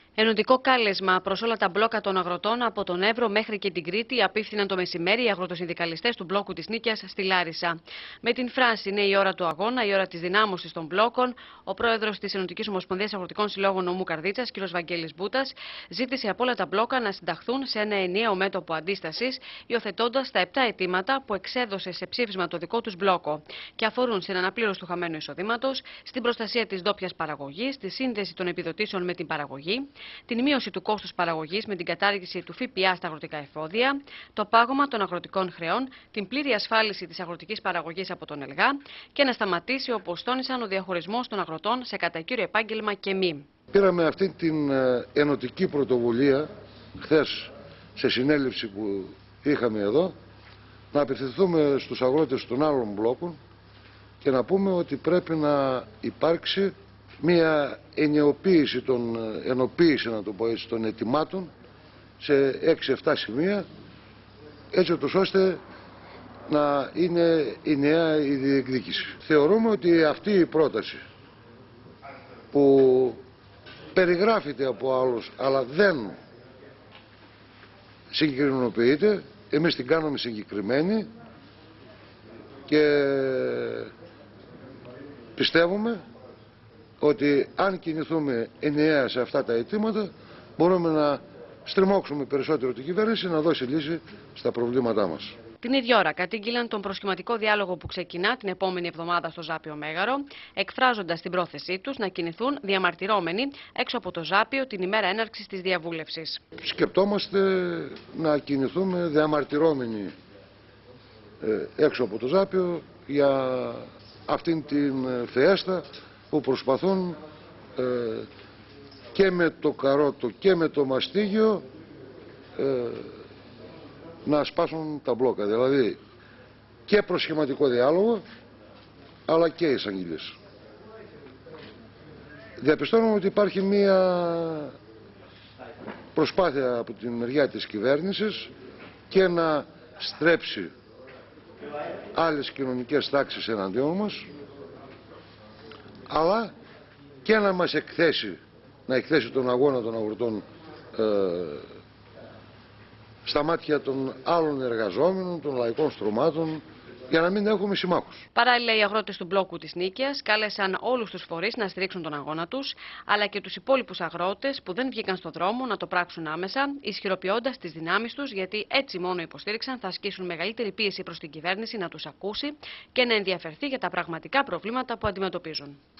Ενωτικό κάλεσμα προς όλα τα μπλόκα των αγροτών από τον Εύρο μέχρι και την Κρήτη απίφθηναν το μεσημέρι οι αγροτοσυνδικαλιστές του μπλόκου της Νίκαιας στη Λάρισα. Με την φράση «Είναι η ώρα του αγώνα, η ώρα της δυνάμωσης των μπλόκων», ο πρόεδρος της Ενωτικής Ομοσπονδίας Αγροτικών Συλλόγων Νομού Καρδίτσας, κ. Βαγγέλης Μπούτας, ζήτησε από όλα τα μπλόκα να συνταχθούν σε ένα ενιαίο μέτωπο αντίστασης, υιοθετώντας τα 7 αιτήματα που εξέδωσε σε ψήφισμα το δικό τους μπλόκο και αφορούν στην αναπλήρωση του χαμένου εισοδήματος, στην προστασία της ντόπιας παραγωγής, στη σύνδεση των επιδοτήσεων με την παραγωγή, την μείωση του κόστους παραγωγής με την κατάργηση του ΦΠΑ στα αγροτικά εφόδια, το πάγωμα των αγροτικών χρεών, την πλήρη ασφάλιση της αγροτικής παραγωγής από τον ΕΛΓΑ και να σταματήσει, όπως τόνισαν, ο διαχωρισμός των αγροτών σε κατά κύριο επάγγελμα και μη. Πήραμε αυτή την ενωτική πρωτοβουλία χθες σε συνέλευση που είχαμε εδώ, να απευθυνθούμε στους αγρότες των άλλων μπλόκων και να πούμε ότι πρέπει να υπάρξει μία ενοποίηση να το πω έτσι, των αιτημάτων σε 6-7 σημεία, έτσι ώστε να είναι η νέα η διεκδίκηση. Θεωρούμε ότι αυτή η πρόταση που περιγράφεται από άλλους αλλά δεν συγκεκριμενοποιείται, εμείς την κάνουμε συγκεκριμένη και πιστεύουμε ότι αν κινηθούμε ενιαία σε αυτά τα αιτήματα μπορούμε να στριμώξουμε περισσότερο την κυβέρνηση να δώσει λύση στα προβλήματά μας. Την ίδια ώρα κατήγγειλαν τον προσχηματικό διάλογο που ξεκινά την επόμενη εβδομάδα στο Ζάπιο Μέγαρο, εκφράζοντας την πρόθεσή τους να κινηθούν διαμαρτυρόμενοι έξω από το Ζάπιο την ημέρα έναρξης της διαβούλευσης. Σκεπτόμαστε να κινηθούμε διαμαρτυρόμενοι έξω από το Ζάπιο για αυτήν την φιέστα που προσπαθούν και με το καρότο και με το μαστίγιο να σπάσουν τα μπλόκα, δηλαδή και προσχηματικό διάλογο αλλά και εισαγγελίες. Διαπιστώνουμε ότι υπάρχει μία προσπάθεια από την μεριά της κυβέρνησης και να στρέψει άλλες κοινωνικές τάξεις εναντίον μας, αλλά και να μας εκθέσει, να εκθέσει τον αγώνα των αγροτών στα μάτια των άλλων εργαζόμενων, των λαϊκών στρωμάτων, για να μην έχουμε συμμάχους. Παράλληλα, οι αγρότες του μπλόκου της Νίκαιας κάλεσαν όλους τους φορείς να στηρίξουν τον αγώνα τους, αλλά και τους υπόλοιπους αγρότες που δεν βγήκαν στον δρόμο να το πράξουν άμεσα, ισχυροποιώντας τις δυνάμεις τους, γιατί έτσι μόνο υποστήριξαν θα ασκήσουν μεγαλύτερη πίεση προς την κυβέρνηση να τους ακούσει και να ενδιαφερθεί για τα πραγματικά προβλήματα που αντιμετωπίζουν.